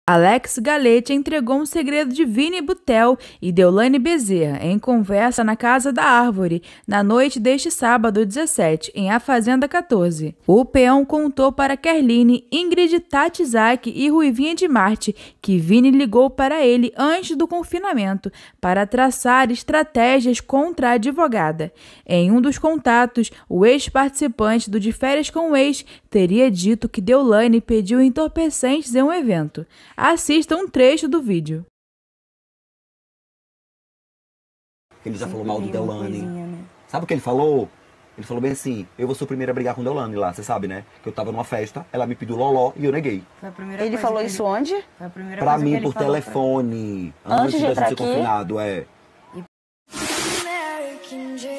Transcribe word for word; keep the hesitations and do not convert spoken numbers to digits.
Alex Galetti entregou um segredo de Vini Butel e Deolane Bezerra em conversa na Casa da Árvore, na noite deste sábado dezessete, em A Fazenda quatorze. O peão contou para Kerline, Ingrid, Tati Zaki e Ruivinha de Marte que Vini ligou para ele antes do confinamento para traçar estratégias contra a advogada. Em um dos contatos, o ex-participante do De Férias com o Ex teria dito que Deolane pediu entorpecentes em um evento. Assista um trecho do vídeo. Ele já falou mal do Deolane. Né? Sabe o que ele falou? Ele falou bem assim, eu vou ser o primeiro a brigar com Deolane lá, você sabe, né? Que eu tava numa festa, ela me pediu loló e eu neguei. Foi a primeira ele falou isso ele... onde? Foi a primeira pra mim, por telefone. Pra... Antes, antes de a gente ser confinado, é.